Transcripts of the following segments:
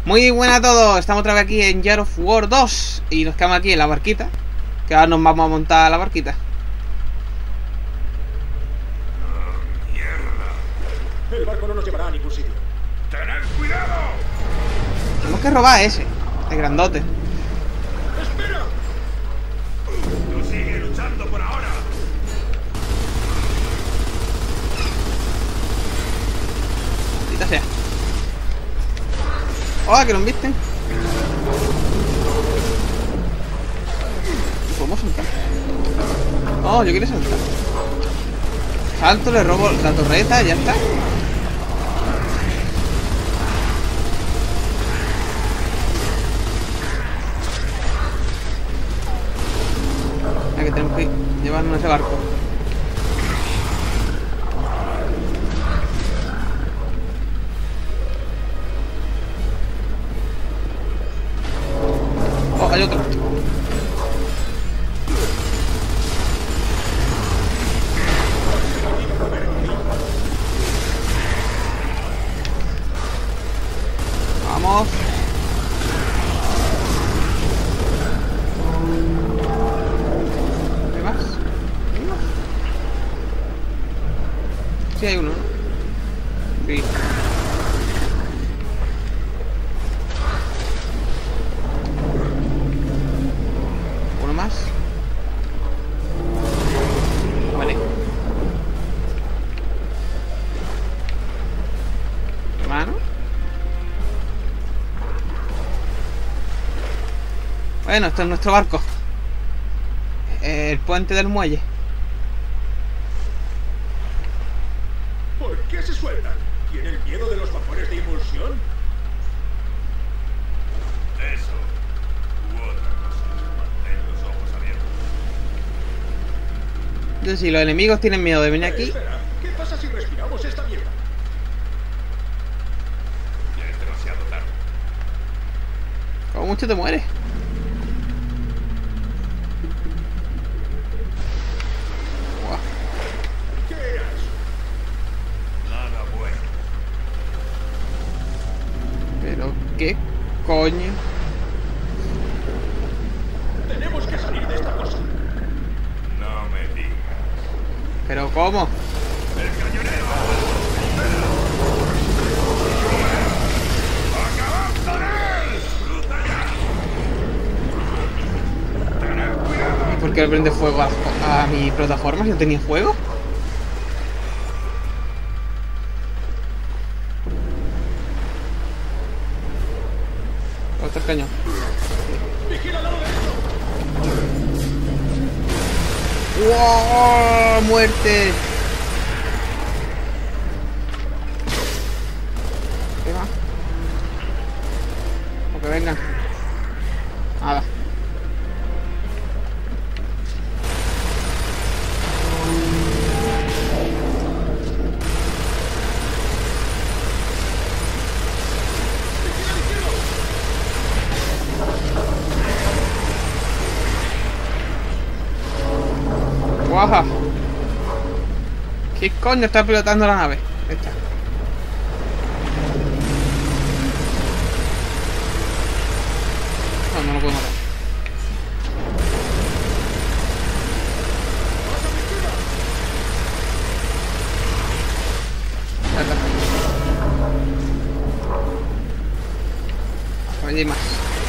Muy buenas a todos, estamos otra vez aquí en Gears of War 2 y nos quedamos aquí en la barquita, que ahora nos vamos a montar a la barquita. ¡Mierda! El barco no nos llevará a ningún sitio. ¡Tened cuidado! Tenemos que robar ese, el grandote. ¡Espera! Tú sigue luchando por ahora. Maldita sea. ¡Hola, que nos visten! ¿Podemos saltar? No, yo quiero saltar. Salto, le robo la torreta, ya está. Que tenemos que llevarnos ese barco. Oh, hay otro. Vamos. Sí hay uno, ¿no? Sí. Uno más. Vale. Hermano. Bueno, esto es nuestro barco. El puente del muelle. ¿Por qué se sueltan? ¿Tienen miedo de los vapores de impulsión? Eso. U otra cosa. Mantén los ojos abiertos. Entonces, si los enemigos tienen miedo de venir aquí, Espera, ¿qué pasa si respiramos esta mierda? Ya es demasiado tarde. como mucho te mueres. Guau. ¿Qué era eso? Nada bueno. Pero qué coño. Tenemos que salir de esta cosa. No me digas. Pero cómo. ¡El cañonero! ¡Acabad con él! ¡Cruza ya! ¡Tened cuidado! ¿Y por qué le prende fuego a mi plataforma si no tenía fuego? Otro cañón. ¡Vigila al lado derecho! ¡Wow! ¡Muerte! ¿Qué va? O que vengan. Nada. ¡Guaja! ¿Qué coño está pilotando la nave? Esta. No, no lo puedo matar. Ya está. Por allí hay más.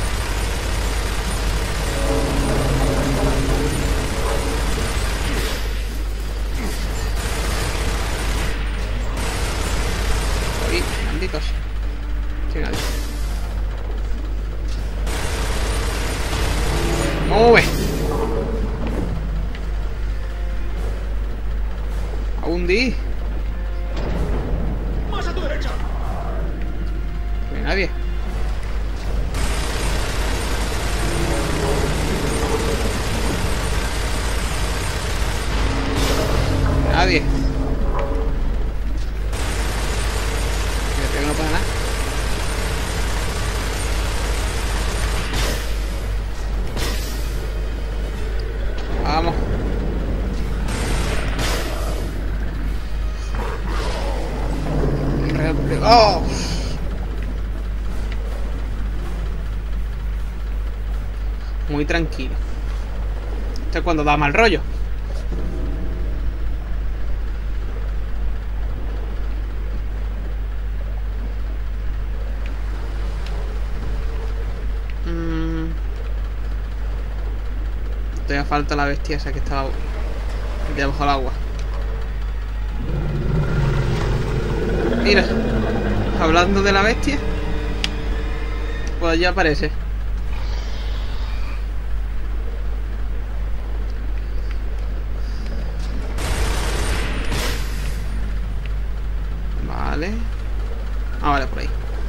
Ahí, malditos. Sí, nadie. ¡Mueve! A hundir. ¡Más a tu derecha! No hay nadie. Nadie. Creo que no pasa nada. Vamos. ¡Oh! Muy tranquilo. Esto es cuando da mal rollo. Todavía falta la bestia esa que estaba debajo del agua. Mira, hablando de la bestia, pues ya aparece. Vale. Ah, vale, por ahí.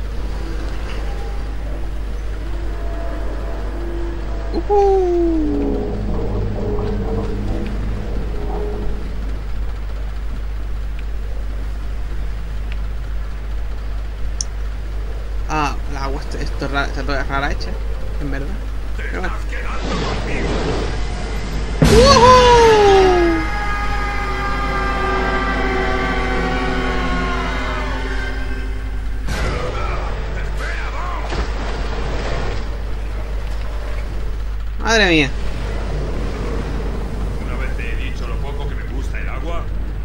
Ah, el agua esto está toda rara hecha, en verdad. Pero bueno. Madre mía. Una vez te he dicho lo poco que me gusta el agua.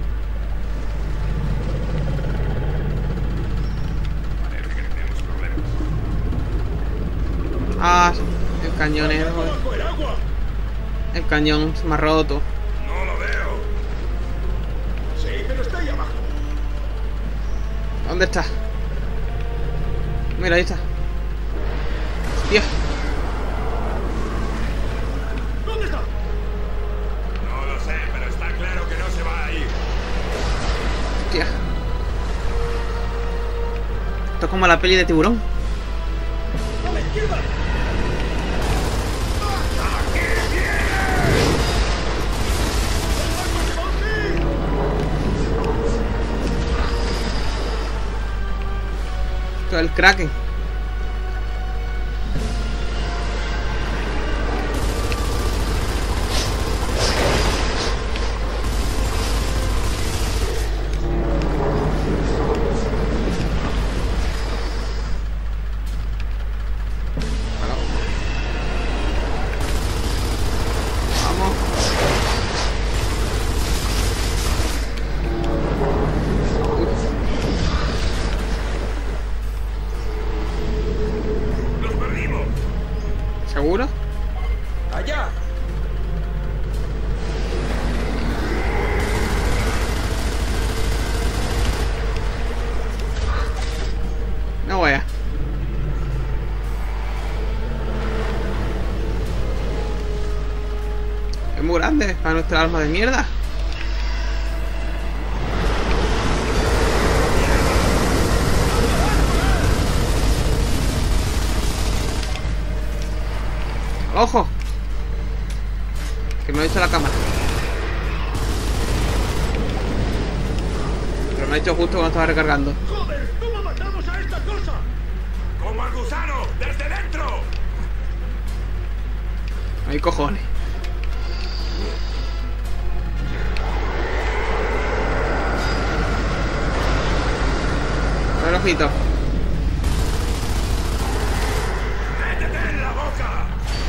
Parece que tenemos problemas. Ah, el cañón es... ¡Bajo el agua! El cañón se me ha roto. No lo veo. Sí, pero está ahí abajo. ¿Dónde está? Mira, ahí está. Dios. ¿Dónde está? No lo sé, pero está claro que no se va a ir. Hostia. Esto es como la peli de Tiburón. ¡A la izquierda! Esto es el Kraken. Vamos. ¡Los perdimos! ¿Seguro? ¡Allá! No voy a. Es muy grande para nuestra arma de mierda. ¡Ojo! Que me lo ha hecho la cámara. Pero me lo ha hecho justo cuando estaba recargando. ¡Joder! ¿Cómo matamos a esta cosa? ¡Como al gusano! ¡Desde dentro! Hay cojones. A ver, ojito. ¡Métete en la boca!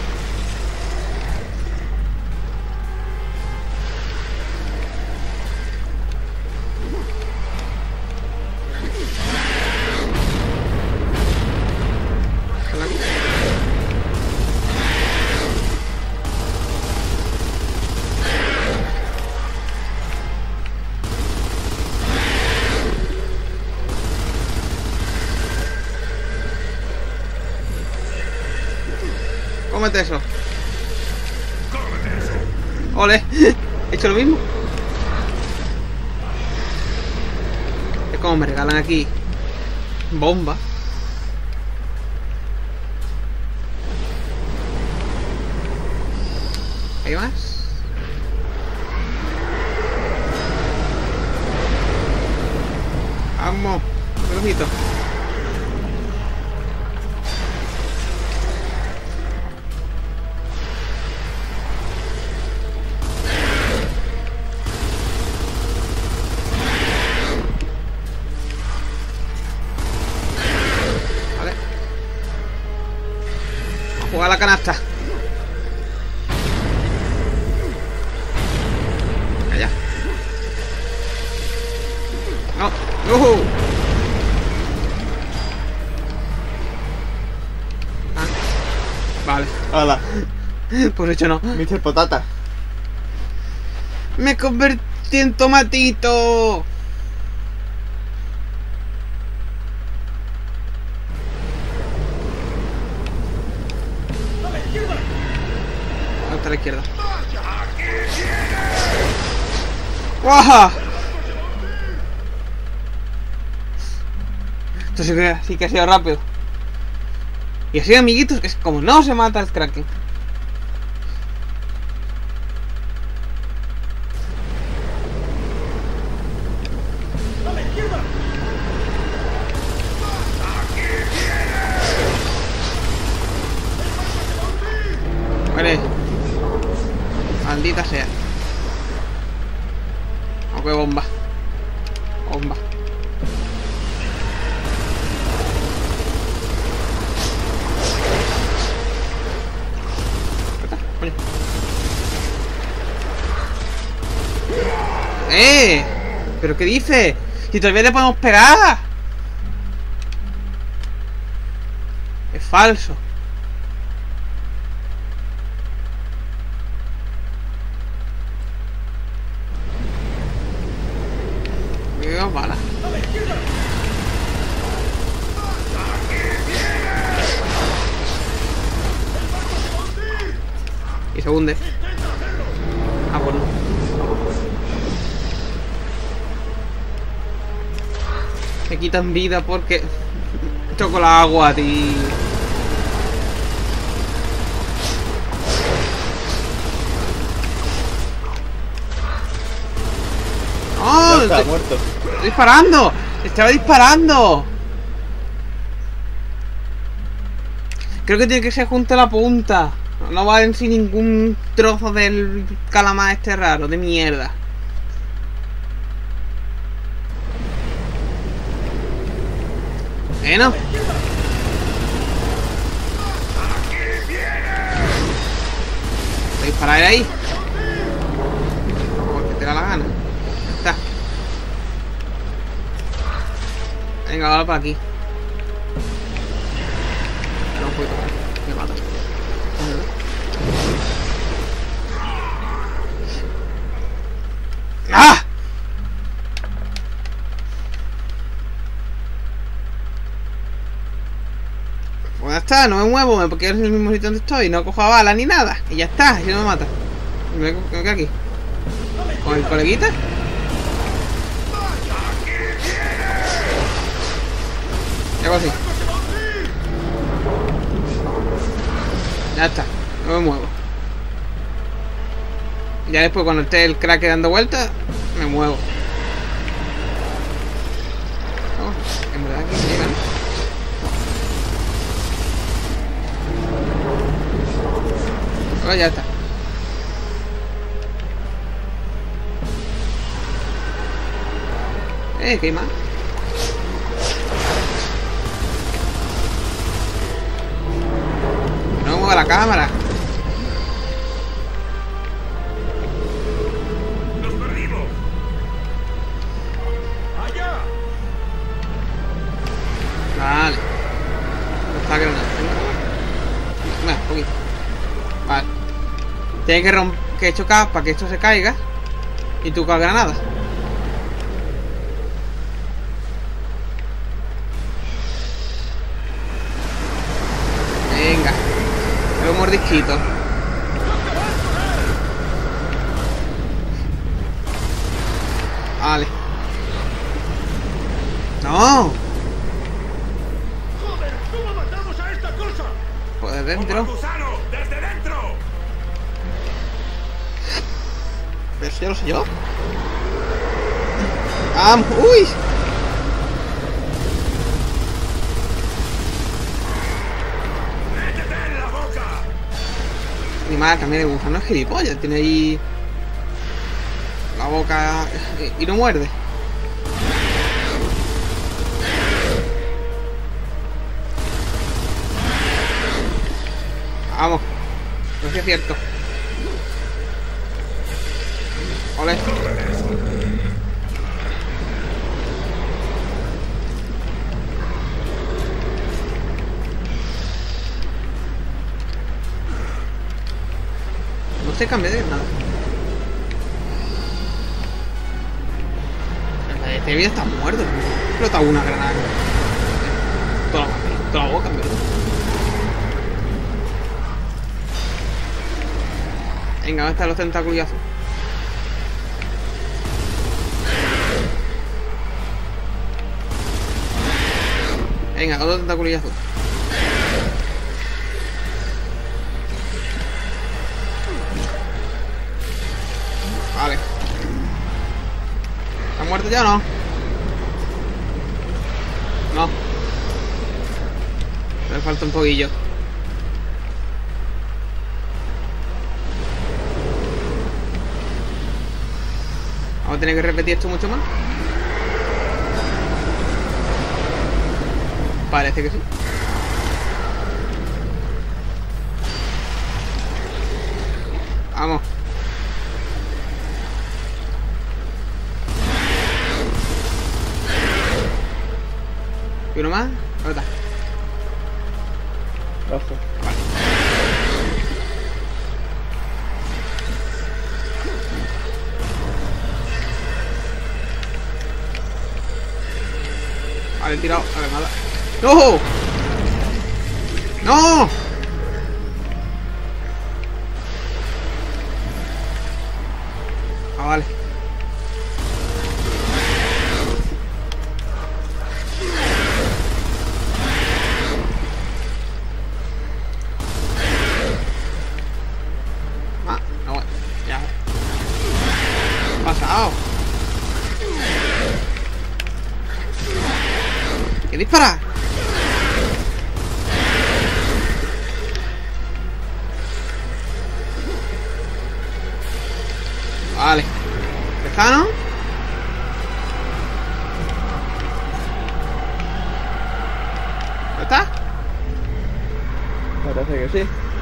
Cómete eso. ¡Cómete eso! Ole. He hecho lo mismo. Es como me regalan aquí bomba. ¿Hay más? Vamos. Un ojito. Vale. Vamos a jugar a la canasta. Ah, vale. Hola, Pues hecho no. Mr. Potata. Me convertí en tomatito. ¿Dónde está la izquierda? ¡Guau! Esto sí que ha sido rápido. Y así, amiguitos, es como no se mata el Kraken. Vale. Maldita sea. Aunque bomba. Bomba. Coño. ¿Pero qué dice? Si todavía le podemos pegar. Es falso. Dios, bala. Y se hunde. Ah, pues no. Me quitan vida porque toco la agua, tío. ¡Oh! Ya está muerto. ¡Estoy disparando! ¡Estaba disparando! Creo que tiene que ser junto a la punta. No va en sí ningún trozo del calamar este raro, de mierda. Bueno. ¿Puedes disparar ahí? Porque te da la gana. Ya está. Venga, vamos para aquí. No puedo tocar. Me mata. ¡Ah! Pues ya está, no me muevo porque es el mismo sitio donde estoy. No cojo bala ni nada. Y ya está, así no me mata. Me quedo aquí. Con el coleguita. Y hago así. Ya está, no me muevo. Ya después cuando esté el crack dando vueltas, me muevo. Oh, en verdad aquí se llega, ¿no? Oh, ya está. ¿Qué hay más? No mueva la cámara. ¡Nos perdimos! ¡Allá! Vale. No está granada. Bueno, un poquito. Vale. Tiene que chocar para que esto se caiga. Y tú con granadas. Venga. Un mordisquito. Vale. ¡No! ¡Joder! ¿Cómo matamos a esta cosa? Pues de dentro. ¡Gusano! ¡Desde dentro! Pero eso ya lo sé yo. ¡Uy! ¡Métete en la boca! Mi madre también de gusano es gilipollas. Tiene ahí la boca y no muerde. Vamos. No sé si es cierto. Ole. se cambia de granada. Este vida está muerto. Explota una granada. Toda la boca, en verdad. Venga, ¿dónde están los tentaculazos? Venga, otro tentaculillazo. Vale. ¿Está muerto ya o no? No. Me falta un poquillo. Vamos a tener que repetir esto mucho más. Parece que sí. Vamos. ¿Y uno más? ¿Dónde está? Ojo. Vale. Vale, he tirado la granada. ¡No! ¡No! Ah, vale. Ah, no, ya. ¿Qué ha pasado? ¿Qué dispara? Vale. ¿Lejano? ¿Ya está? Parece que sí.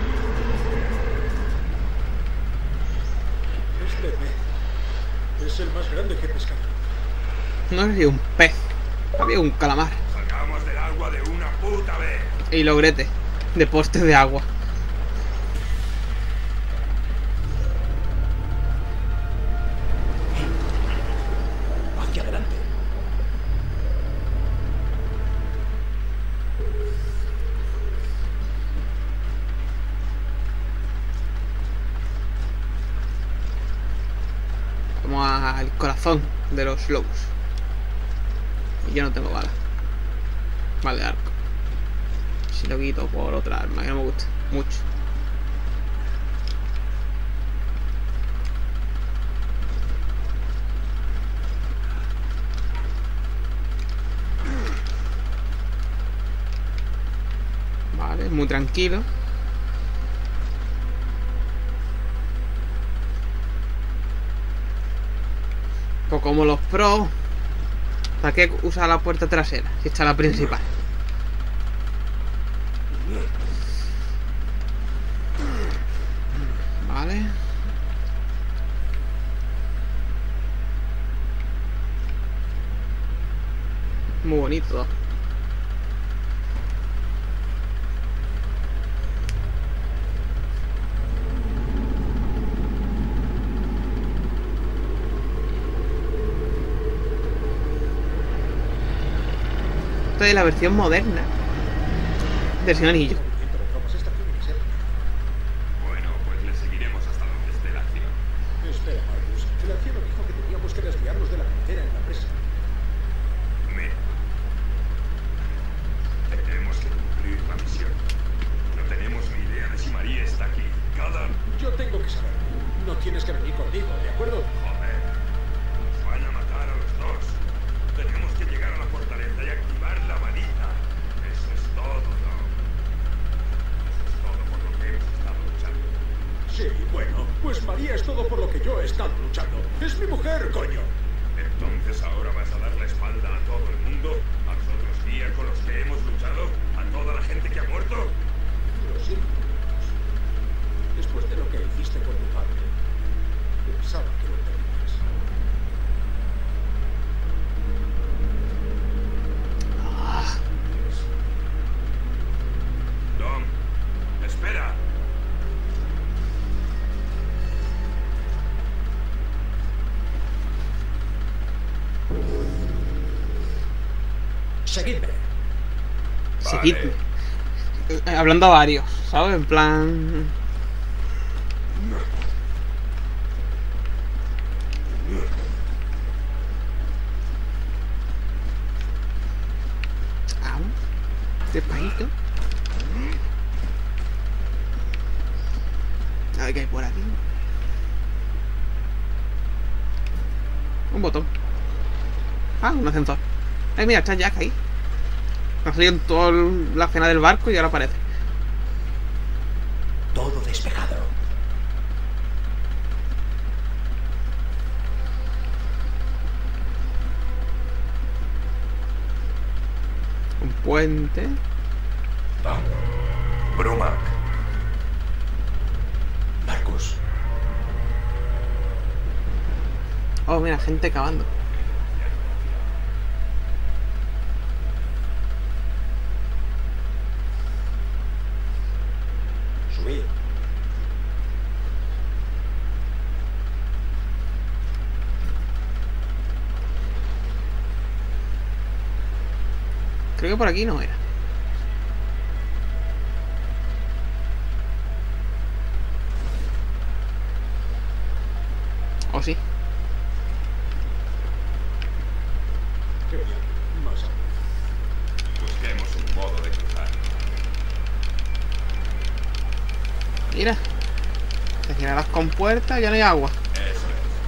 Es bebé. Es el más grande que he pescado. No sé si un pez. Había un calamar. Salgamos del agua de una puta vez. Y logrete. De postes de agua. Hacia adelante. Vamos al corazón de los lobos. Y yo no tengo bala. Vale, arco. Si lo quito por otra arma que no me gusta mucho. Vale, muy tranquilo. Pues como los pros, ¿para qué usar la puerta trasera? Si está la principal. Vale. Muy bonito. Esta es la versión moderna del Señor Anillo. Bueno, pues le seguiremos hasta donde esté la acción. Espera, Marcus. El anciano dijo que teníamos que desviarnos de la carretera en la presa. Tenemos que cumplir la misión. No tenemos ni idea de si María está aquí. Yo tengo que saber. No tienes que venir conmigo, ¿de acuerdo? Joder. Nos van a matar a los dos. Tenemos que llegar a la fortaleza y activar la baliza. Eso es todo, ¿no? Eso es todo por lo que hemos estado luchando. Sí, bueno, pues María es todo por lo que yo he estado luchando. Es mi mujer, coño. Entonces ahora vas a dar la espalda a todo el mundo, a los otros guías con los que hemos luchado, a toda la gente que ha muerto. Lo siento. Después de lo que hiciste con mi padre, pensaba que lo tenías. Dom, espera. Seguidme. Seguidme. Hablando a varios, ¿sabes? En plan... Vamos. Despacito. A ver qué hay por aquí. Un botón. Ah, un ascensor. Mira, está Jack ahí. Ha salido en toda la escena del barco y ahora aparece. Todo despejado. Un puente. Brumac. Marcus. Oh, mira, gente cavando. Subid. Creo que por aquí no era. ¿O sí? Qué bien. Más aún. Busquemos un modo de cruzar. Mira. Se cierran las compuertas y ya no hay agua. Eso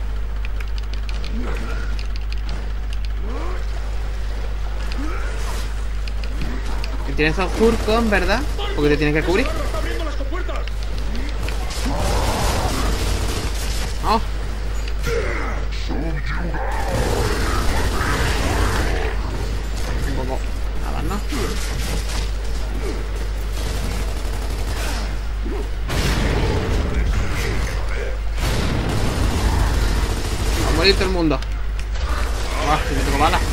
Que tienes esos surcos, ¿verdad? Porque te tienes que cubrir. ¡Está abriendo las compuertas! ¡Oh! Un poco. Nada, ¿no? Va a morir todo el mundo. Ah, que me tengo balas.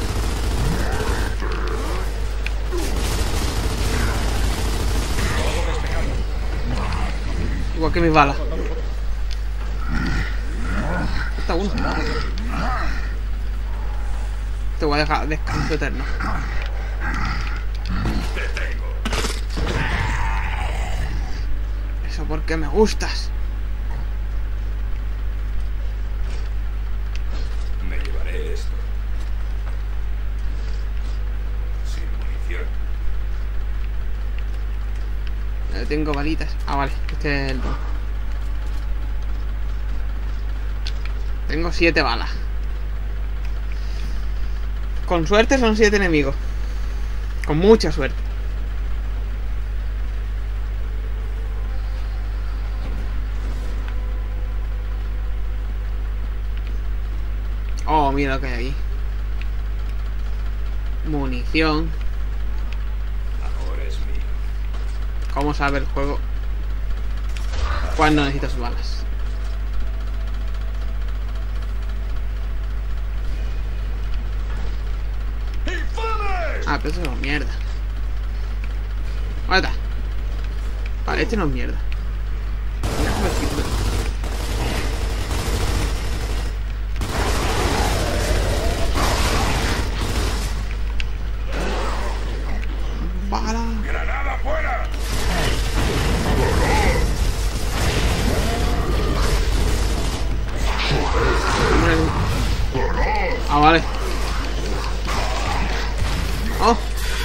Igual que mis balas. Está uno. Te voy a dejar descanso eterno. Eso porque me gustas. me llevaré esto. Sin munición. Tengo balitas. Ah, vale. Este es el don. Tengo 7 balas. Con suerte son 7 enemigos. Con mucha suerte. Oh, mira lo que hay ahí. Munición. Ahora es mío. ¿Cómo sabe el juego cuándo necesitas balas? Ah, pero eso no es mierda. ¿Dónde está? Vale, este no es mierda. ¡Bala! ¡Granada fuera! Ah, vale. Oh.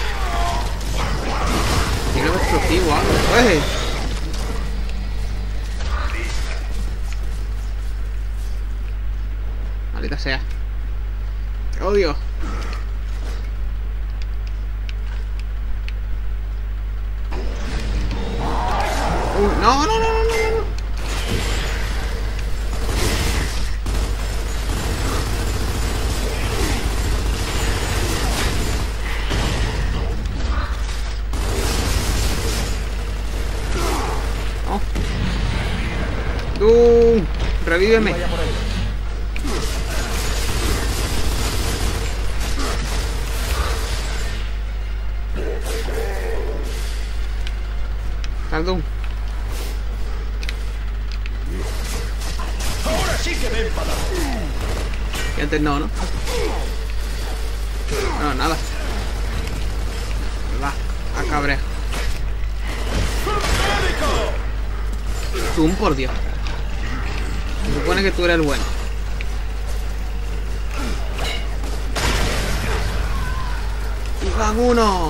Tiene un explosivo, algo. ¡Uy! Maldita sea. ¡Te odio! No, no, no, no, no, no. Oh. Doom, revíveme. Vaya por ahí. Al Doom. Ahora sí que me he enfadado. Y antes no, ¿no? No, nada. a cabrear. Zoom, por Dios. Se supone que tú eres el bueno. Y van uno.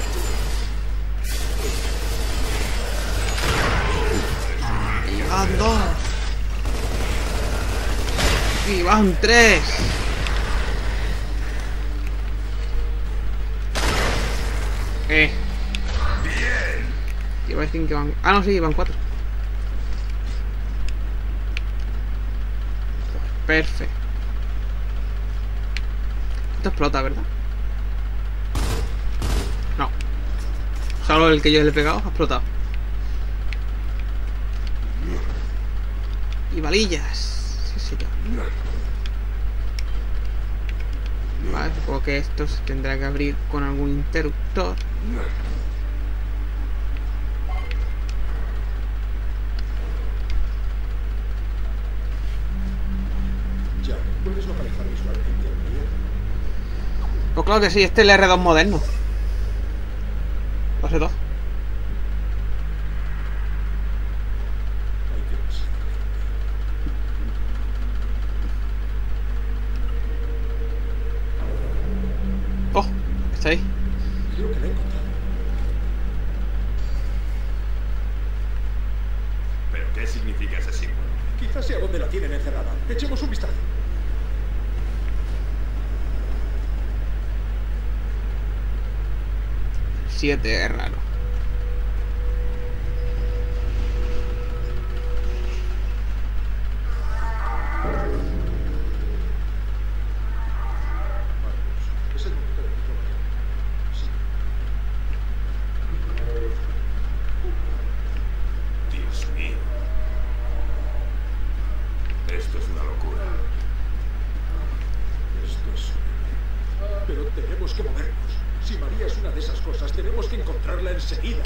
Y van dos. Y van tres. Bien. Iba a decir que van... Ah, no, sí, van cuatro. Perfecto. Esto explota, ¿verdad? No. Solo el que yo le he pegado ha explotado. Y balillas. Sí, señor. Vale, supongo que esto se tendrá que abrir con algún interruptor. Ya, ¿puedes localizar visualmente el líder? Pues claro que sí, este es el R2 moderno. Lo sé todo. Hay que pasar. Oh, está ahí. Creo que la he encontrado. ¿Pero qué significa ese símbolo? Quizás sea donde la tienen encerrada. Echemos un vistazo. Siete es raro. Marcos, es el momento de diplomacia. Sí. Dios mío. Esto es una locura. Esto es horrible. Pero tenemos que movernos. Si María es una de esas cosas, tenemos que encontrarla enseguida.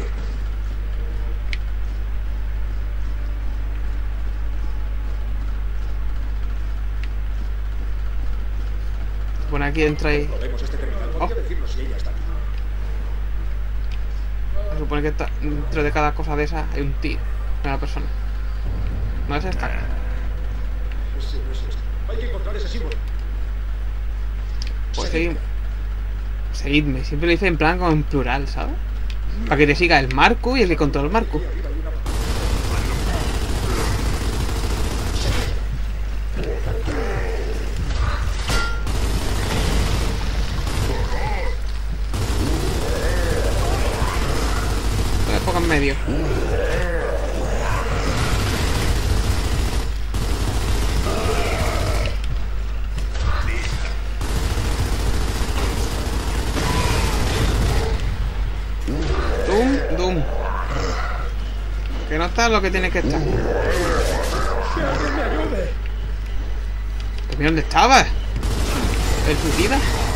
Bueno, aquí entra y... Probemos este terminal. Podría decirnos si ella está aquí. Se supone que dentro de cada cosa de esas hay un tío. Una persona. No es esta. Ese no es esto. Hay que encontrar ese símbolo. Pues seguidme. Siempre lo dice en plan como en plural, ¿sabes? Para que te siga el Marco y el que controla el Marco. Ahí arriba hay una pantalla. Me pongo en medio. Doom. Que no está lo que tiene que estar. ¡Que alguien me ayude! Pues mira dónde estaba. El suicida.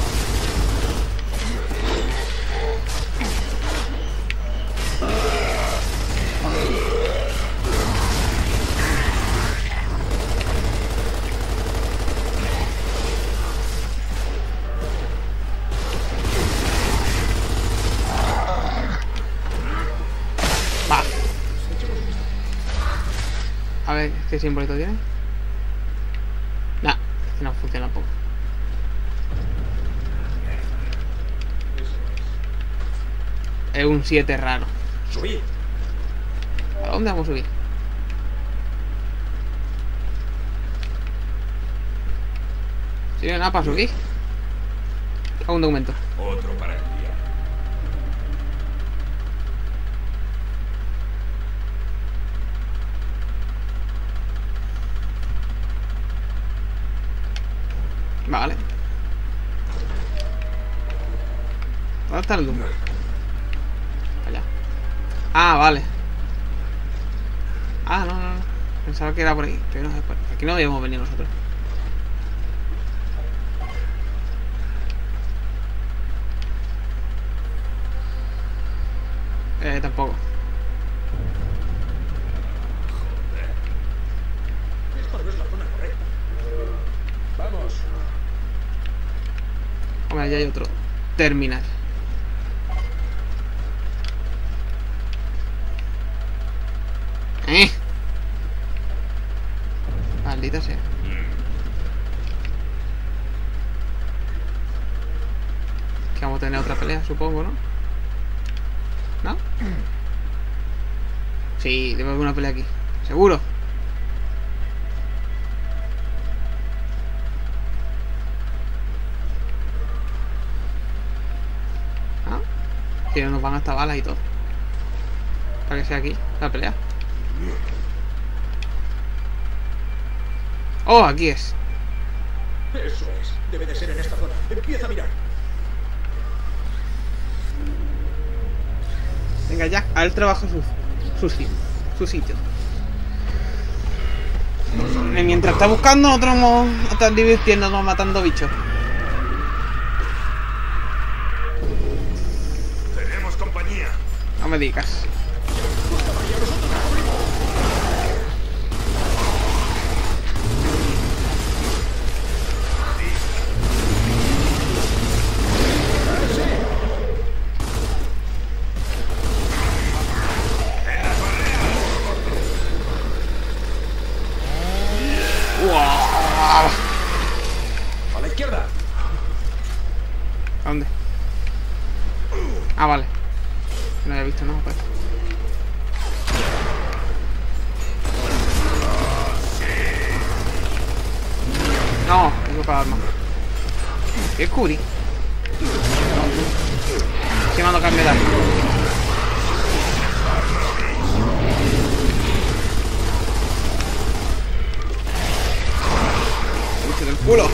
Va. A ver, ¿qué simbolito tiene? Nah, este no funciona poco. Es un 7 raro. ¡Subid! ¿A dónde vamos a subir? Si no hay nada para subir. Hago un documento. Otro para enviar. Vale. ¿Dónde está el Doom? Allá. Ah, vale. Ah, no. Pensaba que era por ahí. Pero no, aquí no debíamos venir nosotros. Tampoco. Esta no es la zona correcta. ¡Vamos! Hombre, allá hay otro terminal. Maldita sea. Que vamos a tener otra pelea, supongo, ¿no? ¿No? Sí, debe haber una pelea aquí. Seguro. ¿Ah? Si no nos van hasta balas y todo. Para que sea aquí la pelea. Oh, aquí es. Eso es. Debe de ser en esta zona. Empieza a mirar. Venga, Jack, a él trabaja su sitio. Mientras está buscando, nosotros vamos a estar divirtiéndonos matando bichos. Tenemos compañía. No me digas. A la izquierda. ¿A dónde? Ah, vale. No había visto, no, pues. No, tengo para arma. ¿Qué curi? Si mando cambio de arma. Bicho del culo.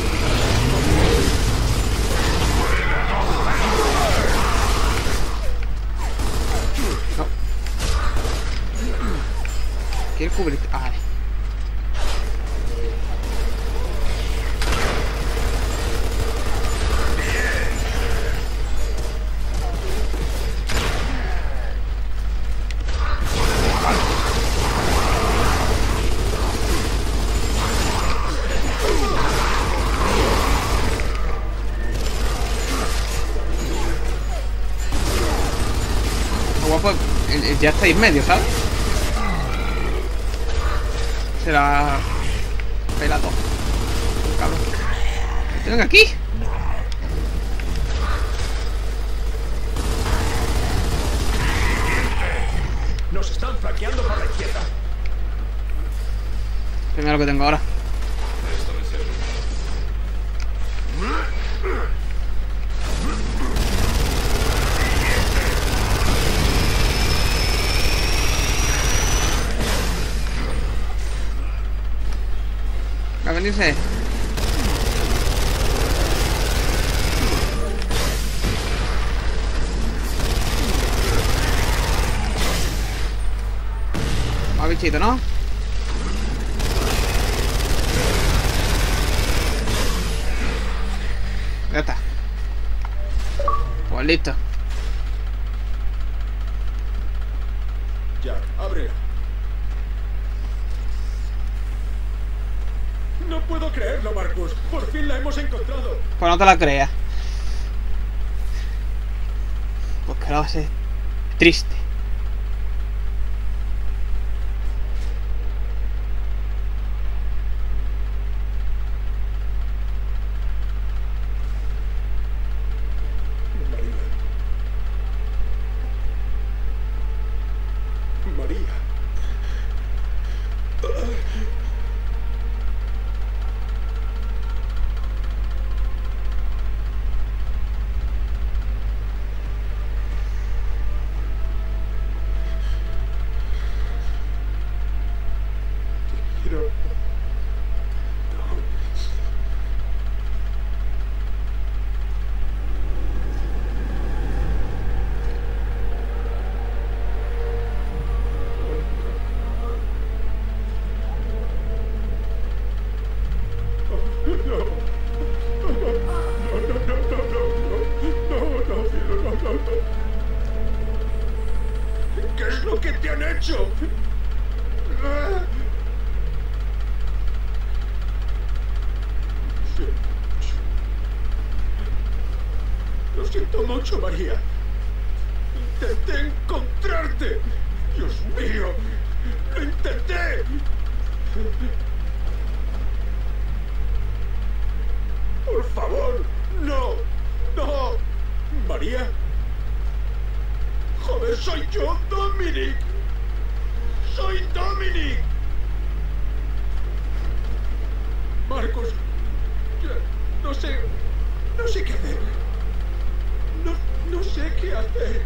No. ¿Quieres cubrirte? Ah, vale. Guapo, ya está en medio, ¿sabes? Se la pela todo. Cabrón. ¡Venga aquí! Nos están flanqueando por la izquierda. Primero lo que tengo ahora. Va a venirse. Va bichito, ¿no? Ya está. Pues listo. Ya, abre. No puedo creerlo, Marcus. Por fin la hemos encontrado. Pues no te la creas. Porque ahora va a ser triste. María. Quiero... ¿Qué es lo que te han hecho? Lo siento mucho, María. Intenté encontrarte. Dios mío. ¡Lo intenté! ¡Por favor! ¡No! ¡No! ¿María? ¡Joder, soy yo, Dominic! ¡Soy Dominic! Marcos, no sé qué hacer. No sé qué hacer.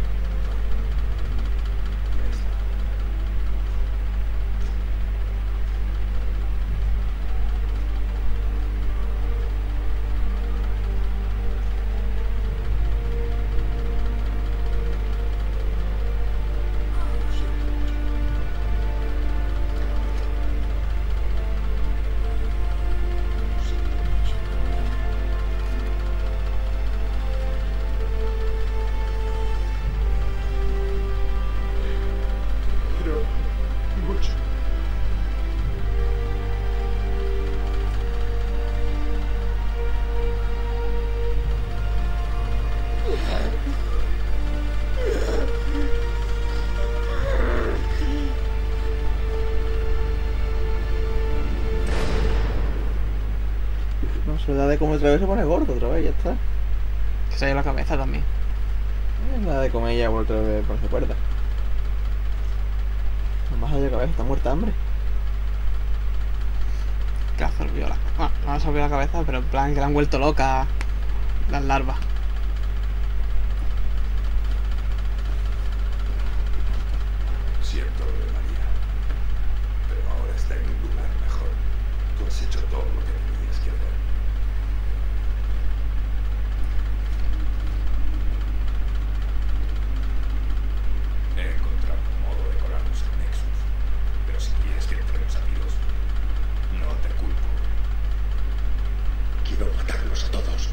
No, se le da de comer otra vez, se pone gordo otra vez, ya está. Que se ha ido la cabeza también. Le da de comer y ya vuelve otra vez por su cuerda. No más allá de cabeza, está muerta de hambre. Que ha absorbido la... Bueno, no ha absorbido la cabeza, pero en plan que le han vuelto loca las larvas. Siento lo de María, pero ahora está en un lugar mejor. Tú has hecho todo lo que tenías que hacer. He encontrado un modo de colarnos en Nexus, pero si quieres que entremos a tiros, no te culpo. Quiero matarlos a todos.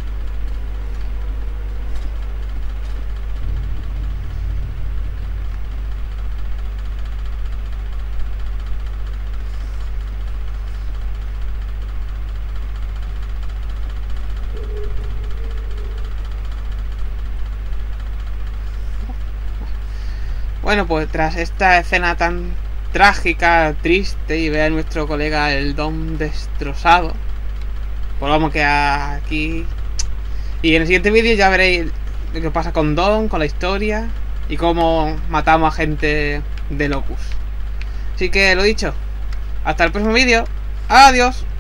Bueno, pues tras esta escena tan trágica, triste, y ver a nuestro colega el Dom destrozado, pues vamos a quedar aquí. Y en el siguiente vídeo ya veréis lo que pasa con Dom, con la historia y cómo matamos a gente de Locus. Así que lo dicho, hasta el próximo vídeo. Adiós.